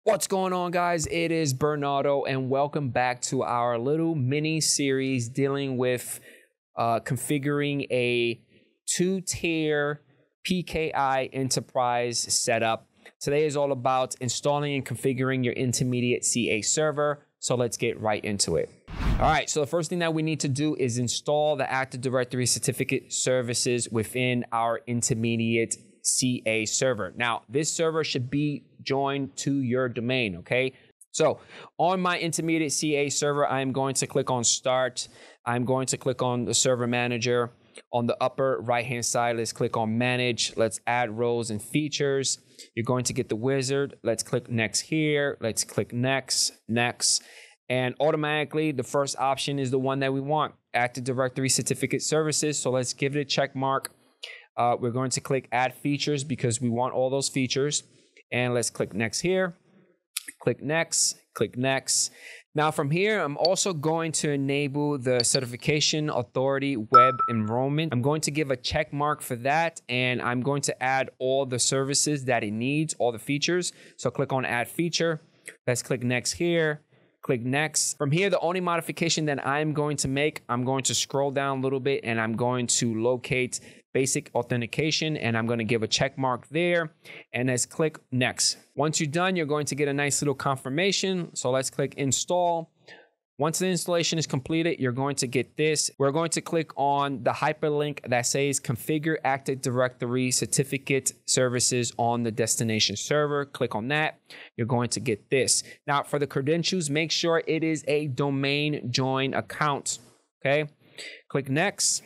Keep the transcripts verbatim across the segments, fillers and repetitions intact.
What's going on, guys? It is Bernardo, and welcome back to our little mini series dealing with uh, configuring a two-tier P K I enterprise setup. Today is all about installing and configuring your intermediate C A server. So let's get right into it. All right, so the first thing that we need to do is install the Active Directory certificate services within our intermediate C A server. Now, this server should be joined to your domain, okay? So on my intermediate C A server, I'm going to click on Start. I'm going to click on the Server Manager. On the upper right-hand side, let's click on Manage. Let's add roles and features. You're going to get the wizard. Let's click Next here. Let's click Next, Next. And automatically, the first option is the one that we want, Active Directory Certificate Services. So let's give it a check mark. Uh, we're going to click Add Features because we want all those features. And let's click Next here. Click Next, click Next. Now from here, I'm also going to enable the Certification Authority Web Enrollment. I'm going to give a check mark for that, and I'm going to add all the services that it needs, all the features. So click on Add Feature. Let's click Next here. Click Next. From here, the only modification that I'm going to make, I'm going to scroll down a little bit and I'm going to locate Basic Authentication, and I'm going to give a check mark there, and let's click Next. Once you're done, you're going to get a nice little confirmation. So let's click Install. Once the installation is completed, you're going to get this. We're going to click on the hyperlink that says Configure Active Directory Certificate Services on the destination server. Click on that. You're going to get this. Now, for the credentials, make sure it is a domain join account. Okay. Click Next.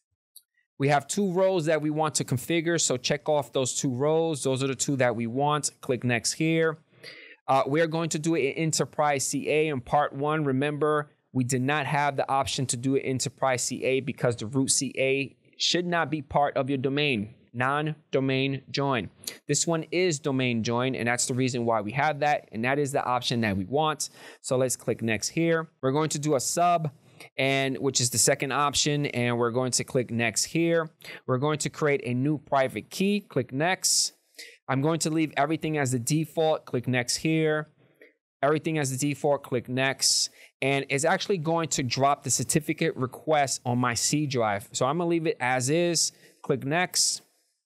We have two roles that we want to configure, so check off those two roles. Those are the two that we want. Click Next here. Uh, we are going to do it in Enterprise C A in part one. Remember, we did not have the option to do it Enterprise C A because the root C A should not be part of your domain. Non-domain join. This one is domain join, and that's the reason why we have that, and that is the option that we want. So let's click Next here. We're going to do a sub, and which is the second option, and we're going to click Next here. We're going to create a new private key. Click Next. I'm going to leave everything as the default. Click Next here. Everything as the default. Click Next. And it's actually going to drop the certificate request on my C drive. So I'm going to leave it as is. Click Next.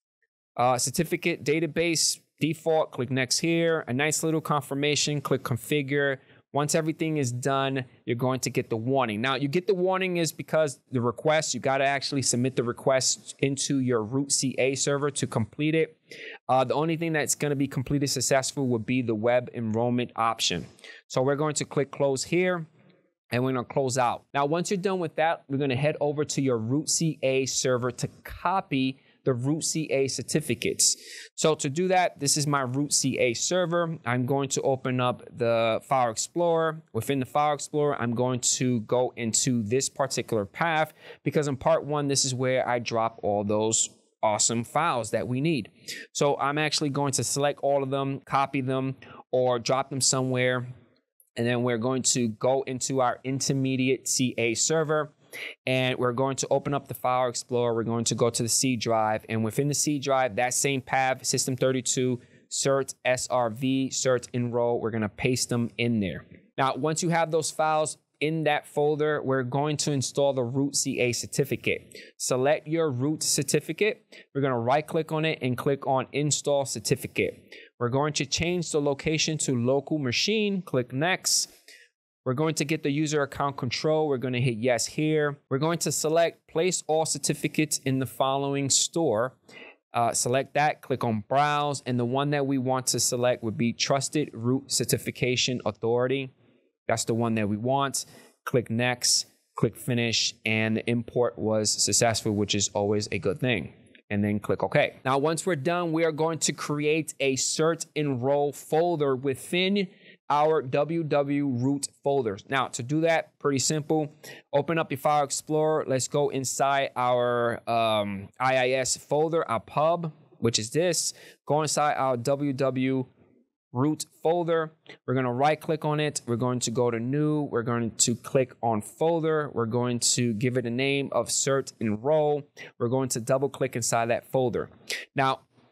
Uh, certificate database default. Click Next here. A nice little confirmation. Click Configure. Once everything is done, you're going to get the warning. Now, you get the warning is because the request, you got to actually submit the request into your root C A server to complete it. Uh, the only thing that's going to be completed successful would be the web enrollment option. So we're going to click Close here, and we're going to close out. Now, once you're done with that, we're going to head over to your root C A server to copy the root C A certificates. So to do that, this is my root C A server. I'm going to open up the File Explorer. Within the File Explorer, I'm going to go into this particular path because in part one, this is where I drop all those awesome files that we need. So I'm actually going to select all of them, copy them, or drop them somewhere. And then we're going to go into our intermediate C A server. And we're going to open up the File Explorer. We're going to go to the C drive. And within the C drive, that same path, System thirty-two, cert S R V, cert enroll, we're going to paste them in there. Now, once you have those files in that folder, we're going to install the root C A certificate. Select your root certificate. We're going to right click on it and click on Install Certificate. We're going to change the location to local machine. Click Next. We're going to get the user account control. We're going to hit yes here. We're going to select place all certificates in the following store. Uh, select that, click on browse. And the one that we want to select would be Trusted Root Certification Authority. That's the one that we want. Click Next, click Finish, and the import was successful, which is always a good thing. And then click OK. Now, once we're done, we are going to create a cert enroll folder within our W W root folders. Now, to do that, pretty simple. Open up your File Explorer. Let's go inside our um, I I S folder, our pub, which is this. Go inside our W W root folder. We're going to right click on it. We're going to go to new. We're going to click on folder. We're going to give it a name of cert enroll. We're going to double click inside that folder. Now,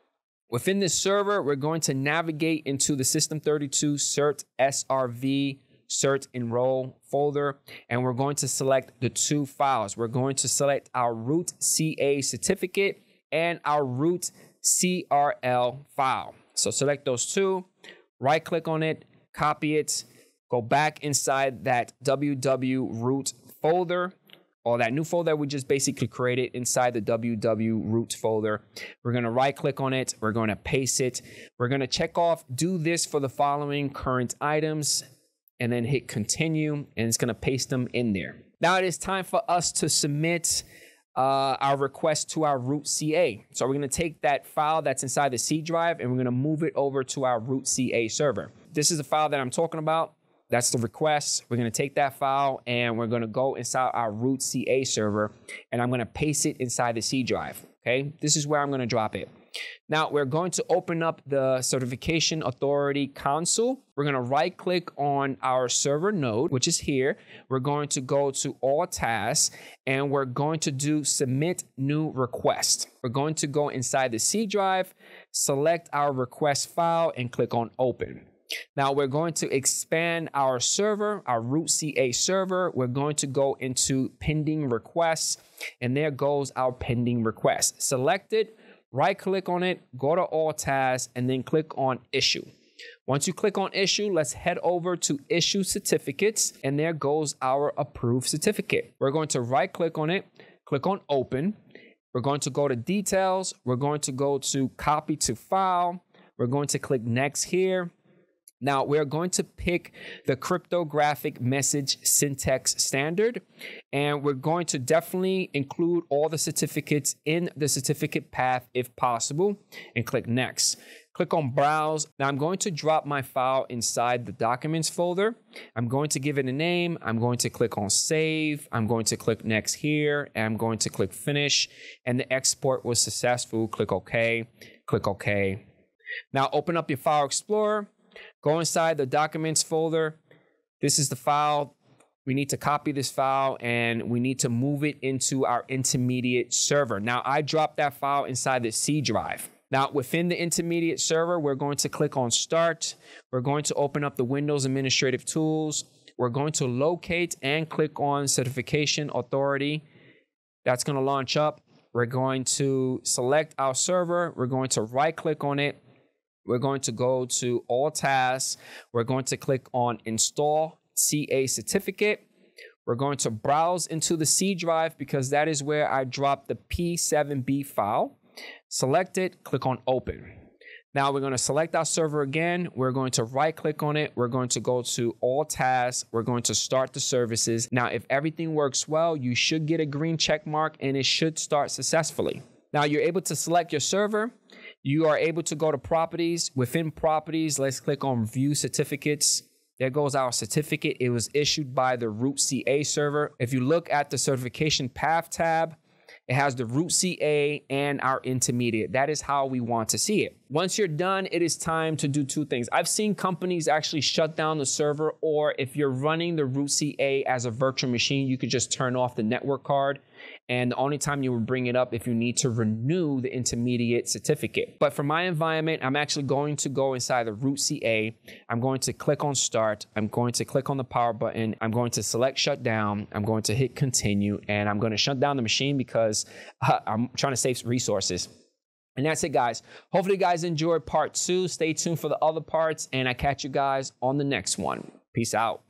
Within this server, we're going to navigate into the System thirty-two cert S R V cert enroll folder, and we're going to select the two files. We're going to select our root C A certificate and our root C R L file. So select those two, right click on it, copy it, go back inside that W W root folder, or that new folder we just basically created inside the W W root folder. We're going to right click on it. We're going to paste it. We're going to check off, do this for the following current items, and then hit continue, and it's going to paste them in there. Now it is time for us to submit uh, our request to our root C A. So we're going to take that file that's inside the C drive, and we're going to move it over to our root C A server. This is the file that I'm talking about. That's the request. We're going to take that file and we're going to go inside our root C A server, and I'm going to paste it inside the C drive. Okay, this is where I'm going to drop it. Now we're going to open up the Certification Authority console. We're going to right click on our server node, which is here. We're going to go to all tasks, and we're going to do submit new request. We're going to go inside the C drive, select our request file, and click on open. Now we're going to expand our server, our root C A server. We're going to go into pending requests, and there goes our pending request. Select it, right click on it, go to all tasks, and then click on issue. Once you click on issue, let's head over to issue certificates, and there goes our approved certificate. We're going to right click on it, click on open. We're going to go to details. We're going to go to copy to file. We're going to click next here. Now, we're going to pick the cryptographic message syntax standard, and we're going to definitely include all the certificates in the certificate path if possible, and click next. Click on browse. Now, I'm going to drop my file inside the documents folder. I'm going to give it a name. I'm going to click on save. I'm going to click next here, and I'm going to click finish, and the export was successful. Click OK. Click OK. Now, open up your File Explorer. Go inside the documents folder. This is the file. We need to copy this file, and we need to move it into our intermediate server. Now, I dropped that file inside the C drive. Now, within the intermediate server, we're going to click on Start. We're going to open up the Windows Administrative Tools. We're going to locate and click on Certification Authority. That's going to launch up. We're going to select our server. We're going to right-click on it. We're going to go to all tasks. We're going to click on install C A certificate. We're going to browse into the C drive because that is where I dropped the P seven B file. Select it, click on open. Now we're going to select our server again. We're going to right click on it. We're going to go to all tasks. We're going to start the services. Now, if everything works well, you should get a green check mark and it should start successfully. Now you're able to select your server. You are able to go to properties. Within properties, let's click on view certificates. There goes our certificate. It was issued by the root C A server. If you look at the certification path tab, it has the root C A and our intermediate. That is how we want to see it. Once you're done, it is time to do two things. I've seen companies actually shut down the server, or if you're running the root C A as a virtual machine, you could just turn off the network card. And the only time you would bring it up if you need to renew the intermediate certificate. But for my environment, I'm actually going to go inside the root C A. I'm going to click on start. I'm going to click on the power button. I'm going to select shutdown. I'm going to hit continue, and I'm going to shut down the machine because uh, I'm trying to save resources. And that's it, guys. Hopefully you guys enjoyed part two. Stay tuned for the other parts, and I catch you guys on the next one. Peace out.